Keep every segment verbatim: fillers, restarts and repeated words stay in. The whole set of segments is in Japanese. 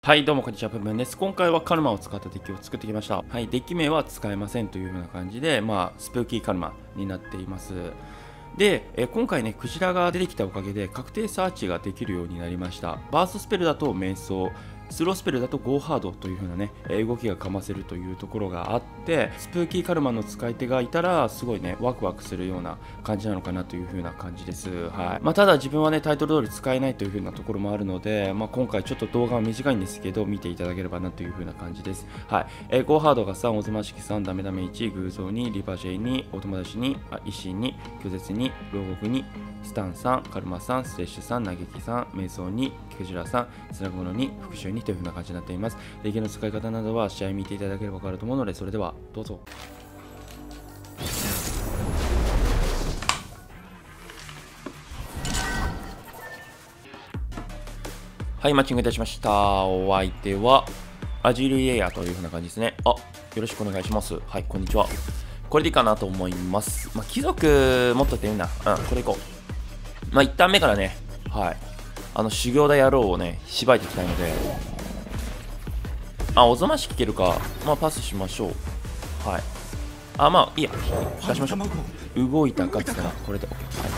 はい、どうもこんにちは、ぷんぷんです。今回はカルマを使ったデッキを作ってきました。はい、デッキ名は使えませんという風な感じで、まあ、スプーキーカルマになっています。で、え今回ね、クジラが出てきたおかげで確定サーチができるようになりました。バーストスペルだと瞑想、スロースペルだとゴーハードという風なね、動きがかませるというところがあって、スプーキーカルマの使い手がいたら、すごいね、ワクワクするような感じなのかなという風な感じです。はい。まあ、ただ自分はね、タイトル通り使えないという風なところもあるので、まあ、今回ちょっと動画は短いんですけど、見ていただければなという風な感じです。はい。えー、ゴーハードがさん、おぞましきさん、ダメダメいち、偶像に、リバジェイに、お友達に、あ維新に、拒絶に、牢獄に、スタンさん、カルマさん、ステッシュさん、嘆きさん、瞑想に、クジラさん、つなぐものに、復讐にという風な感じになっています。デッキの使い方などは試合見ていただければ分かると思うので、それではどうぞ。はい、マッチングいたしました。お相手はアジールイエーヤーという風な感じですね。あ、よろしくお願いします。はい、こんにちは。これでいいかなと思います。まあ、貴族持っとっていいな。うん、これいこう。まあ、一旦目からね、はい。あの、修行だ野郎をね、しばいていきたいので、あ、おぞまし聞けるか。まあ、パスしましょう。はい。あ、まあ、いいや。出しましょう。動いたかっつったら、これで OK。はい。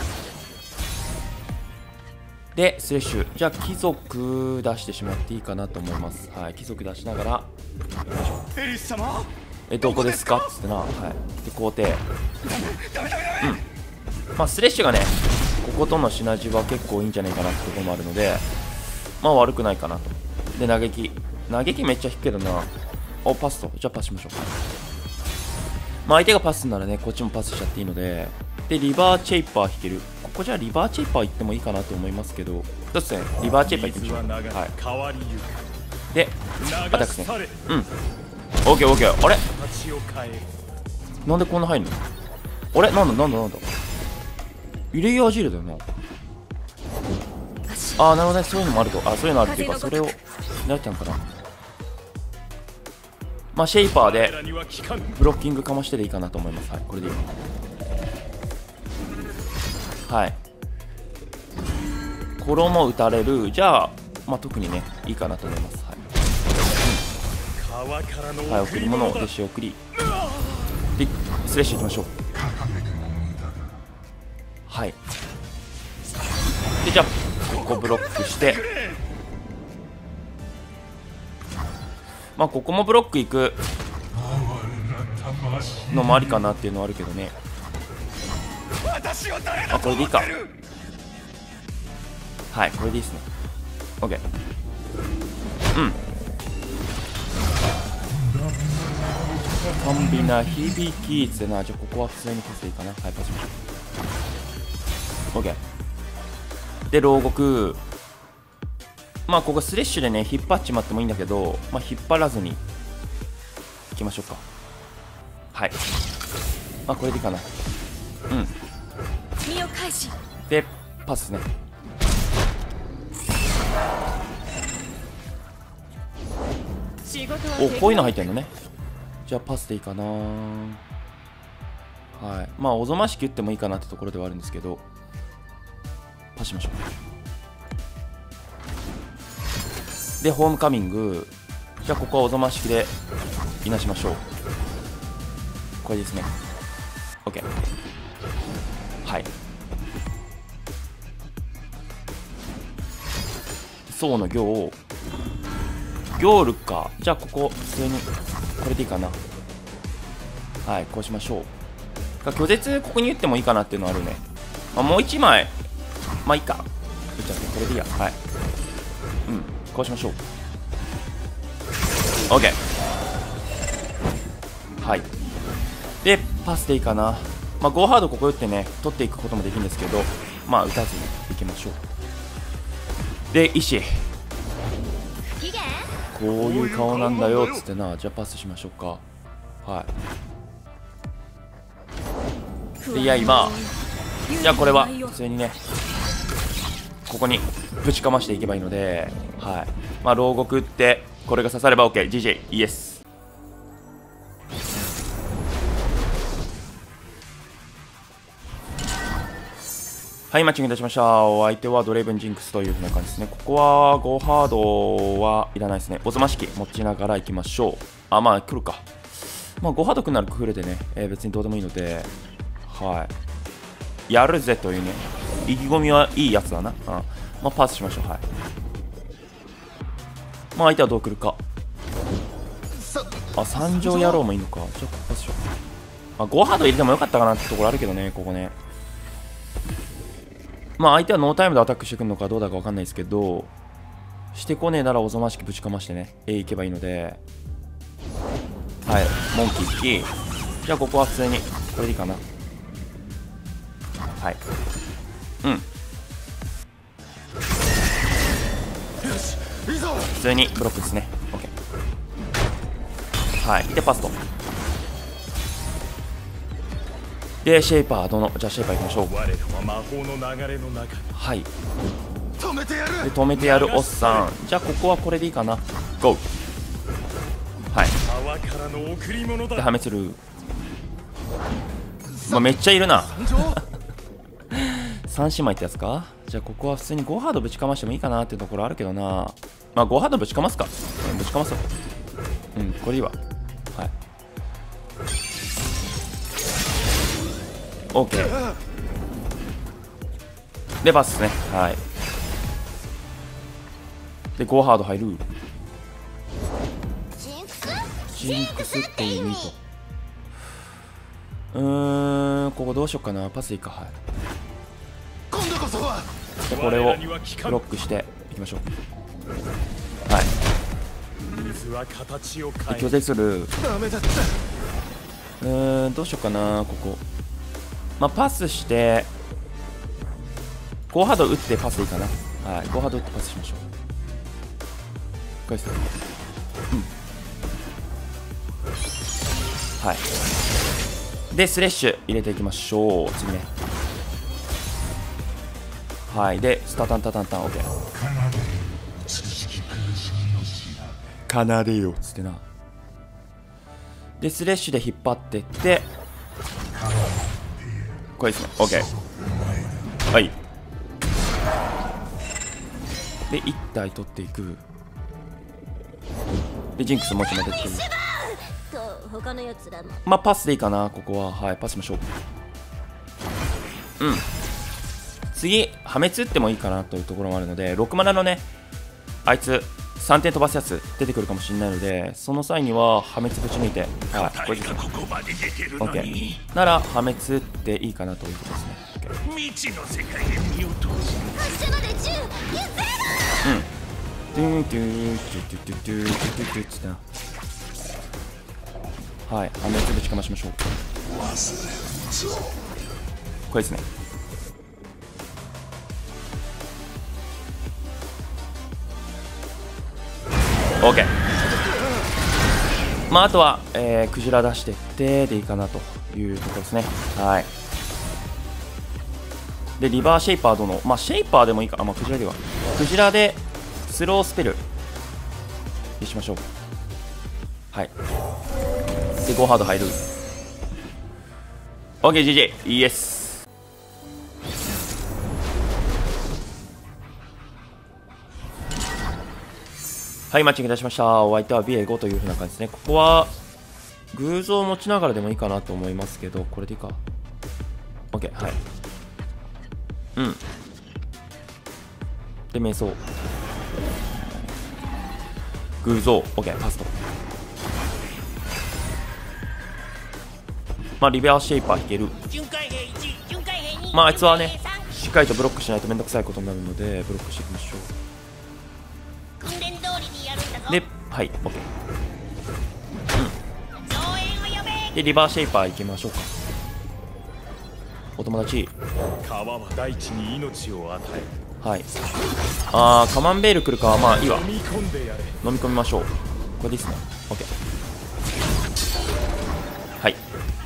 で、スレッシュ。じゃあ、貴族出してしまっていいかなと思います。はい。貴族出しながら、よいしょ。え、どこですかっつってな。はい。で、皇帝。うん。まあ、スレッシュがね、こことのシナジーは結構いいんじゃないかなってところもあるので、まあ、悪くないかなと。で、嘆き。嘆きめっちゃ引くけどな。お、パスと。じゃあパスしましょう。まあ相手がパスならね、こっちもパスしちゃっていいので。で、リバーチェイパー引ける。ここじゃあリバーチェイパー行ってもいいかなと思いますけど。どうですね。リバーチェイパー行ってみましょう。はい。で、アタックですね。うん。オッケーオッケー。あれなんでこんな入んのあれなんだなんだなんだイレイヤージールだよな。あー、なるほどね。そういうのもあると。あ、そういうのあるっていうか、それを狙ったのかな。まあ、シェイパーでブロッキングかましてでいいかなと思います。はい、これでいい。はい。衣打たれる。じゃあ、まあ、特にね、いいかなと思います。はい。うん、はい、送り物を弟子送り。で、スレッシュいきましょう。はい。で、じゃあ、ここブロックして。まあここもブロックいくのもありかなっていうのはあるけどね。あ、これでいいか。はい、これでいいっすね。 OK。 うん。甘美な響きっつってな。じゃあここは普通にパスでいいかな。はい、パスしましょう。 OK で、牢獄。まあここスレッシュでね引っ張っちまってもいいんだけど、まあ引っ張らずにいきましょうか。はい。まあこれでいいかな。うん。でパスね。お、こういうの入ってんのね。じゃあパスでいいかな。はい。まあおぞましく打ってもいいかなってところではあるんですけど、パスしましょう。で、ホームカミング。じゃあ、ここはおぞましきでいなしましょう。これですね。OK。はい。層の行。行ルか。じゃあ、ここ、普通に、これでいいかな。はい、こうしましょう。拒絶、ここに打ってもいいかなっていうのはあるね。まあ、もういちまい。まあ、いいか。打っちゃって、これでいいや。はい。うん。こうしましょう。 OK。 はい。でパスでいいかな。まあゴーハードここ打ってね取っていくこともできるんですけど、まあ打たずにいきましょう。で医師、こういう顔なんだよっつってな。じゃあパスしましょうか。はい。でいや今じゃあこれは普通にねここにぶちかましていけばいいので、はい。まあ牢獄打ってこれが刺されば OK。 ジージェー イエス。 はい、マッチングいたしました。お相手はドレイブンジンクスというふうな感じですね。ここはゴーハードはいらないですね。おぞま式持ちながら行きましょう。あ、まあ来るか。まあゴーハードくなるクールでね、えー、別にどうでもいいので、はい。やるぜというね、意気込みはいいやつだな。うん。まあパスしましょう。はい。まあ相手はどう来るか。あ、三条野郎もいいのか。ちょっとパスしよう。あ、ゴーハード入れてもよかったかなってところあるけどね、ここね。まあ相手はノータイムでアタックしてくるのかどうだか分かんないですけど、してこねえならおぞましきぶちかましてね、A 行けばいいので、はい、モンキー引き。じゃあここは普通に、これでいいかな。はい。うん。普通にブロックですね。OK。はい。で、パスと。で、シェイパー、どの、じゃあシェイパー行きましょう。はい。で、止めてやるおっさん。じゃあここはこれでいいかな。ゴー。はい。で、破滅する。まあ、めっちゃいるな。三姉妹ってやつか。じゃあここは普通にゴーハードぶちかましてもいいかなっていうところあるけどな。まあゴーハードぶちかますか。うん、ぶちかますよ。うん、これいいわ。はい。OK。で、バスですね。はい。で、ゴーハード入る。ジンクスって意味と。うーん、ここどうしよっかな。パスいいか。はい。で、これをブロックしていきましょう。はい。で、拒絶する。うーん、どうしよっかな。ここ。まあ、パスして、ゴーハード打ってパスいいかな。はい。ゴーハード打ってパスしましょう。これです。うん。はい。で、スレッシュ入れていきましょう。次ね。はい。で、スタタンタタンタン、OK。奏でよ。つってな。で、スレッシュで引っ張ってって、これですね。OK。はい。で、いち体取っていく。で、ジンクス持ちまでっていう。まあ、パスでいいかな、ここは。はい、パスしましょう。うん。次、破滅打ってもいいかなというところもあるので、ろくマナのね、あいつ、さんてん飛ばすやつ出てくるかもしれないので、その際には破滅ぶち抜いて、はい、これですね。OK。なら、破滅打っていいかなということですね。OK。未知の世界へ身を通し。うん。ドゥードゥードゥードゥードゥードゥードゥードゥーってな。はい、破滅ぶちかましましょう。これですね。OK。まあ、あとは、えー、クジラ出してってでいいかなというところですね。はい。で、リバーシェイパー殿。まあ、シェイパーでもいいか。あ、まあ、クジラでは。クジラで、スロースペル。にしましょう。はい。で、ゴーハード入る。OK、ジージー。イエス。はい、マッチングいたしました。お相手は ビーエーご というふうな感じですね。ここは、偶像を持ちながらでもいいかなと思いますけど、これでいいか。OK、はい。うん。で、瞑想。偶像。OK、パスト。まあ、リベアシェイパー引ける。まあ、あいつはね、しっかりとブロックしないとめんどくさいことになるので、ブロックしていきましょう。で、はい、OK。うん。で、リバーシェイパー行きましょうか。お友達。川は大地に命を与え。はい。あー、カマンベール来るか。まあ、いいわ。飲み込みましょう。これでいいっすね。OK。はい。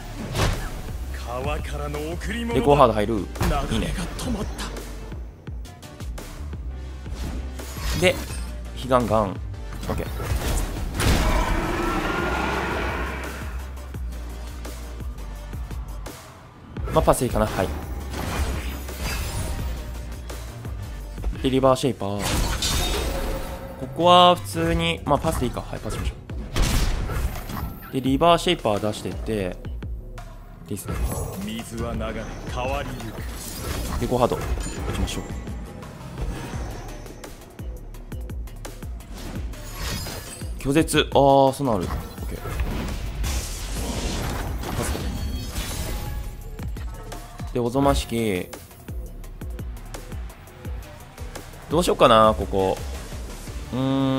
で、ゴーハード入る。いいね。で、ヒガンガン。OK。まあ、パスいいかな。はい。 でリバーシェイパー、ここは普通にまあパスでいいか。はい、パスしましょう。でリバーシェイパー出してってですね。 水は流れ変わりゆく。 でごハード打ちましょう。拒絶、ああそんなんある。 OK、 パスでおぞましき、どうしようかな。ここうー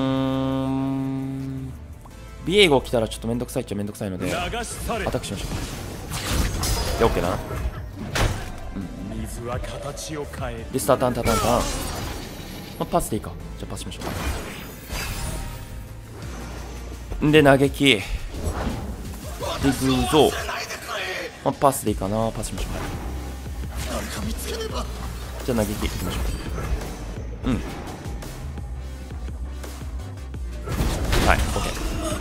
んビエゴ来たらちょっとめんどくさいっちゃめんどくさいのでアタックしましょう。で OK だな。 水は形を変える。 でスターターンタタンタン、まあ、パスでいいか。じゃあパスしましょう。んで嘆きでグーゾー、まあ、パスでいいかな。パスしましょう。じゃあ嘆きいきましょう。うんはい OK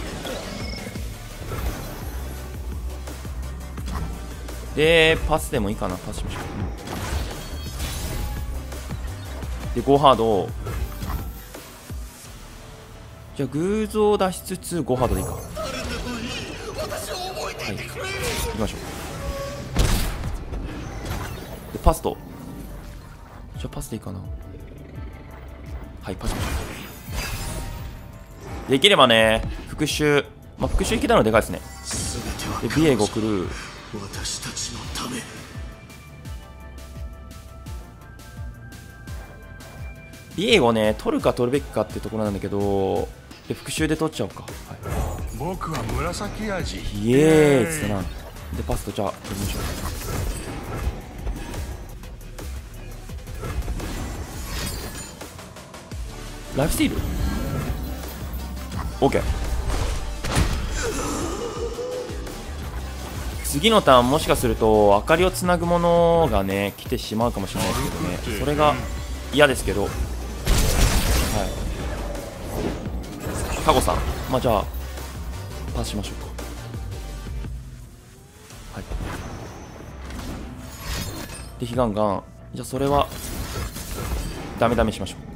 でパスでもいいかな。パスしましょう。でごハード、じゃあグーゾーを出しつつごハードでいいか。はい行きましょう。でパスと、じゃあパスでいいかな。はいパスしましょう。できればね復讐、まあ復讐いけたのでかいですね。でビエゴ来る。 私たちのため。 ビエゴね取るか取るべきかってところなんだけど、で復讐で取っちゃおうか。はい、 僕は紫味。 イエーイっつってな。でパスとじゃあ取りましょう。ライフスティール OK。 次のターンもしかすると明かりをつなぐものがね来てしまうかもしれないですけどね、それが嫌ですけど、はいカゴさん、まあじゃあパスしましょうか。はいでヒガンガン、じゃあそれはダメダメしましょ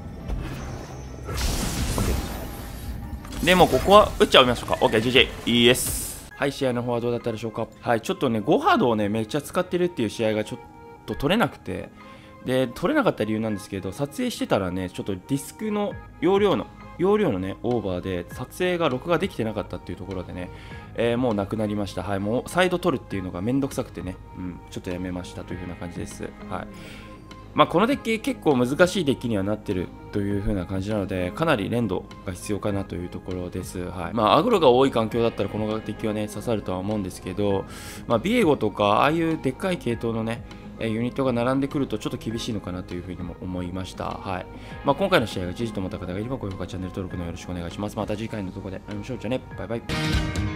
う。 OK でもここは打っちゃいましょうか。 OK ジェイジェイ イエス。はい、試合の方はどうだったでしょうか。はい、ちょっとねごハードをねめっちゃ使ってるっていう試合がちょっと取れなくて、で取れなかった理由なんですけど、撮影してたらねちょっとディスクの容量の容量のねオーバーで撮影が録画できてなかったっていうところでね、えー、もうなくなりました。はい、もう再度撮るっていうのがめんどくさくてね、うん、ちょっとやめましたという風な感じです。はい、まあこのデッキ結構難しいデッキにはなってるという風な感じなので、かなり連動が必要かなというところです。はい、まあアグロが多い環境だったらこのデッキはね刺さるとは思うんですけど、まあ、ビエゴとかああいうでっかい系統のねユニットが並んでくるとちょっと厳しいのかなというふうにも思いました。はい、まあ、今回の試合がじじと思った方がいれば高評価、チャンネル登録のよろしくお願いします。また次回のところで会いましょう。じゃあね、バイバイ。